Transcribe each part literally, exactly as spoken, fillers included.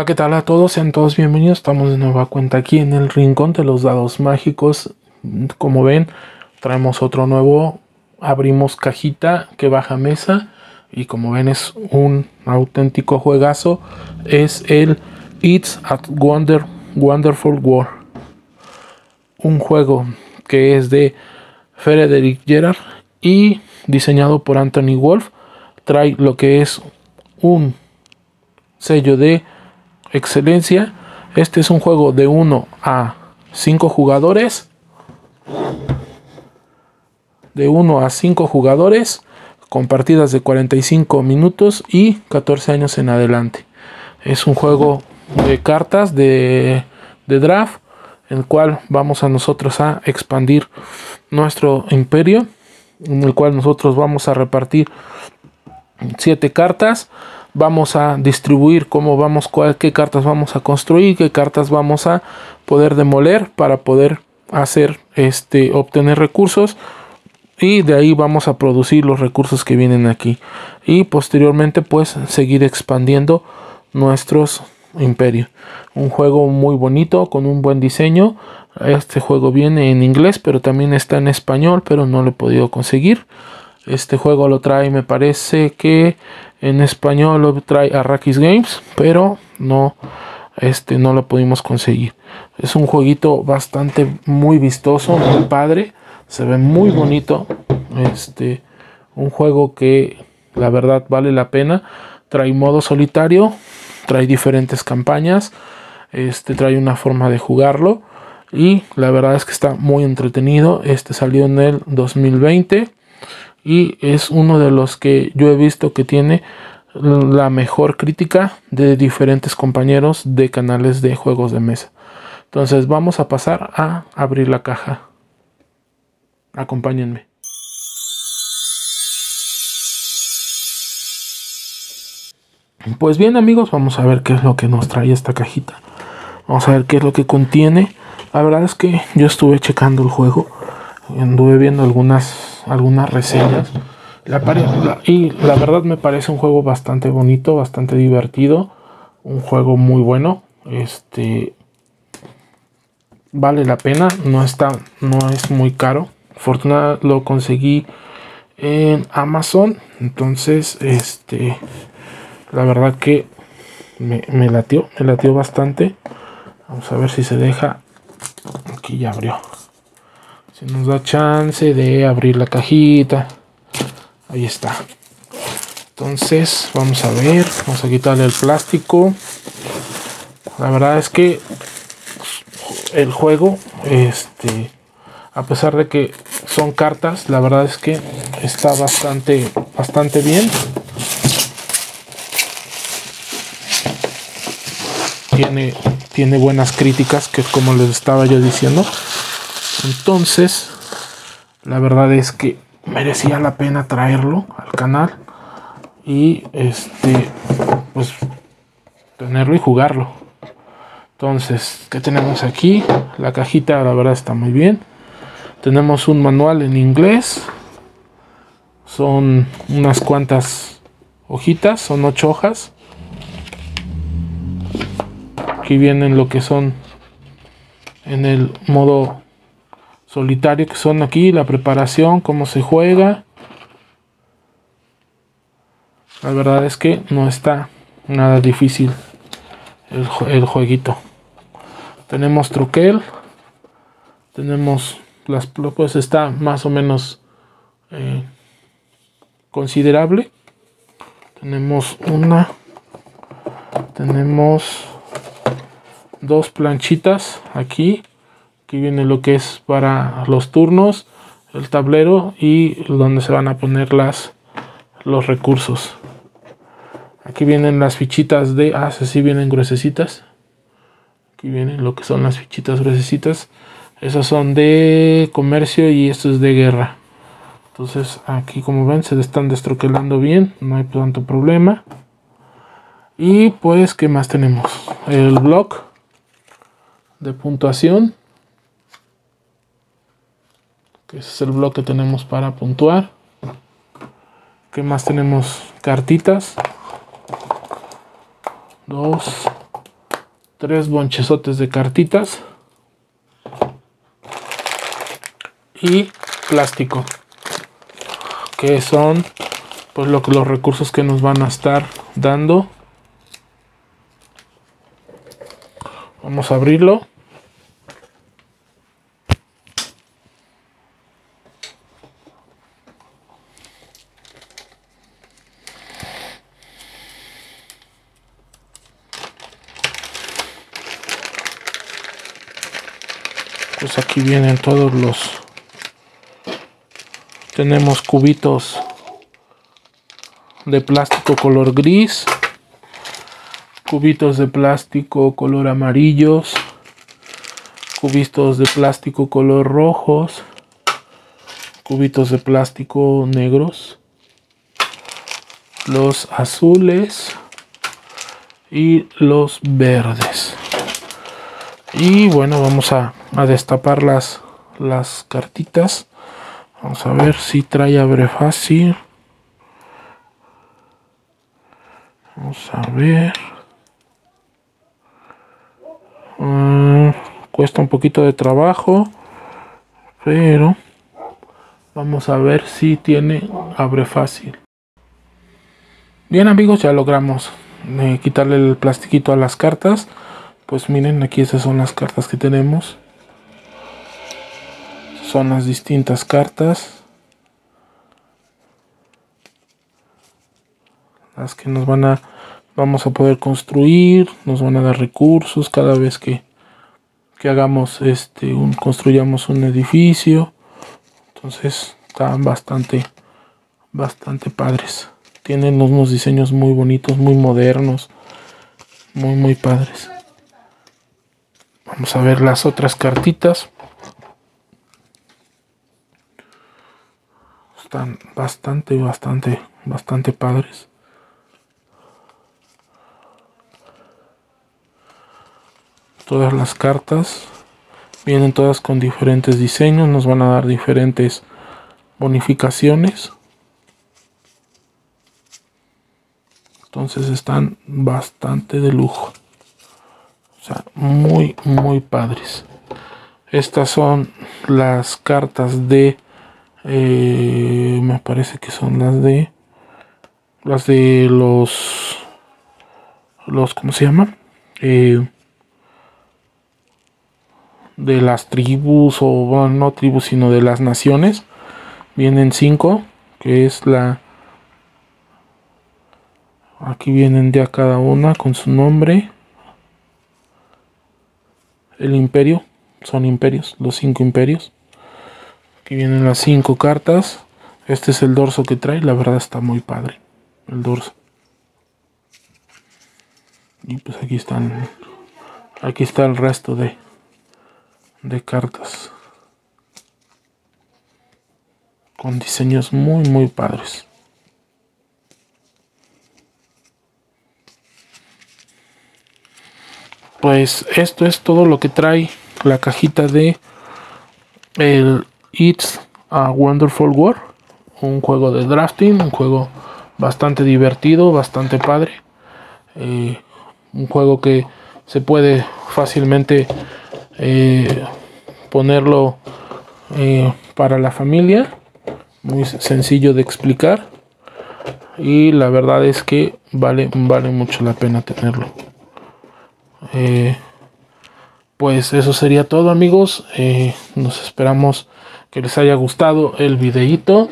¿qué tal a todos? Sean todos bienvenidos. Estamos de nueva cuenta aquí en el rincón de los dados mágicos. Como ven, traemos otro nuevo. Abrimos cajita que baja mesa. Y como ven, es un auténtico juegazo. Es el It's a Wonder, Wonderful World. Un juego que es de Frederick Gerard y diseñado por Anthony Wolf. Trae lo que es un sello de excelencia. Este es un juego de uno a cinco jugadores. De uno a cinco jugadores. Con partidas de cuarenta y cinco minutos y catorce años en adelante. Es un juego de cartas de, de draft. En el cual vamos a nosotros a expandir nuestro imperio. En el cual nosotros vamos a repartir siete cartas. Vamos a distribuir cómo vamos, cuál, qué cartas vamos a construir, qué cartas vamos a poder demoler para poder hacer este obtener recursos, y de ahí vamos a producir los recursos que vienen aquí y posteriormente pues seguir expandiendo nuestros imperios. Un juego muy bonito con un buen diseño. Este juego viene en inglés, pero también está en español, pero no lo he podido conseguir. Este juego lo trae, me parece que en español lo trae Arrakis Games, pero no, este, no lo pudimos conseguir. Es un jueguito bastante muy vistoso, muy padre, se ve muy bonito. Este, un juego que la verdad vale la pena. Trae modo solitario, trae diferentes campañas, este, trae una forma de jugarlo y la verdad es que está muy entretenido. Este salió en el dos mil veinte. Y es uno de los que yo he visto que tiene la mejor crítica de diferentes compañeros de canales de juegos de mesa. Entonces vamos a pasar a abrir la caja. Acompáñenme. Pues bien, amigos, vamos a ver qué es lo que nos trae esta cajita. Vamos a ver qué es lo que contiene. La verdad es que yo estuve checando el juego. Anduve viendo algunas algunas reseñas la y la verdad me parece un juego bastante bonito, bastante divertido, un juego muy bueno. Este vale la pena, no está, no es muy caro. Afortunadamente lo conseguí en Amazon, entonces este la verdad que me, me latió, me latió bastante. Vamos a ver si se deja. Aquí ya abrió. Si nos da chance de abrir la cajita. Ahí está. Entonces vamos a ver. Vamos a quitarle el plástico. La verdad es que el juego, este, a pesar de que son cartas, la verdad es que está bastante, bastante bien. Tiene, tiene buenas críticas, que es como les estaba yo diciendo. Entonces, la verdad es que merecía la pena traerlo al canal y este, pues, tenerlo y jugarlo. Entonces, ¿qué tenemos aquí? La cajita, la verdad, está muy bien. Tenemos un manual en inglés. Son unas cuantas hojitas, son ocho hojas. Aquí vienen lo que son en el modo solitario, que son aquí la preparación, cómo se juega. La verdad es que no está nada difícil el, el jueguito. Tenemos troquel, tenemos las pues está más o menos eh, considerable. Tenemos una, tenemos dos planchitas aquí. Aquí viene lo que es para los turnos, el tablero y donde se van a poner las los recursos. Aquí vienen las fichitas de... Ah, sí vienen gruesecitas. Aquí vienen lo que son las fichitas gruesecitas. Esas son de comercio y esto es de guerra. Entonces aquí, como ven, se están destroquelando bien. No hay tanto problema. Y pues, ¿qué más tenemos? El block de puntuación. Que ese es el bloque que tenemos para puntuar. ¿Qué más tenemos? Cartitas. Dos. tres bonchesotes de cartitas y plástico, que son pues lo que los recursos que nos van a estar dando. Vamos a abrirlo. Pues aquí vienen todos los... Tenemos cubitos de plástico color gris, cubitos de plástico color amarillos, cubitos de plástico color rojos, cubitos de plástico negros, los azules y los verdes. Y bueno, vamos a, a destapar las, las cartitas. Vamos a ver si trae abre fácil. Vamos a ver. Uh, cuesta un poquito de trabajo, pero vamos a ver si tiene abre fácil. Bien amigos, ya logramos eh, quitarle el plastiquito a las cartas. Pues miren, aquí esas son las cartas que tenemos. Son las distintas cartas. Las que nos van a... Vamos a poder construir. Nos van a dar recursos cada vez que, que hagamos este... Un, construyamos un edificio. Entonces están bastante... Bastante padres. Tienen unos diseños muy bonitos, muy modernos. Muy, muy padres. Vamos a ver las otras cartitas. Están bastante, bastante, bastante padres. Todas las cartas vienen todas con diferentes diseños. Nos van a dar diferentes bonificaciones. Entonces están bastante de lujo. O sea, muy, muy padres. Estas son las cartas de... Eh, me parece que son las de... Las de los... Los, ¿cómo se llama? Eh, de las tribus, o bueno, no tribus, sino de las naciones. Vienen cinco, que es la... Aquí vienen ya cada una con su nombre. El imperio, son imperios, los cinco imperios. Aquí vienen las cinco cartas. Este es el dorso que trae, la verdad está muy padre el dorso. Y pues aquí están, aquí está el resto de, de cartas. Con diseños muy muy padres. Pues esto es todo lo que trae la cajita de el It's a Wonderful World, un juego de drafting, un juego bastante divertido, bastante padre, eh, un juego que se puede fácilmente eh, ponerlo eh, para la familia, muy sencillo de explicar y la verdad es que vale, vale mucho la pena tenerlo. Eh, pues eso sería todo amigos, eh, nos esperamos que les haya gustado el videíto.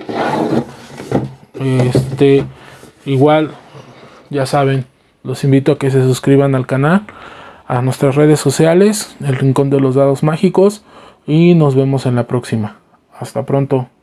Este, igual ya saben, los invito a que se suscriban al canal, a nuestras redes sociales, el Rincón de los Dados Mágicos, y nos vemos en la próxima. Hasta pronto.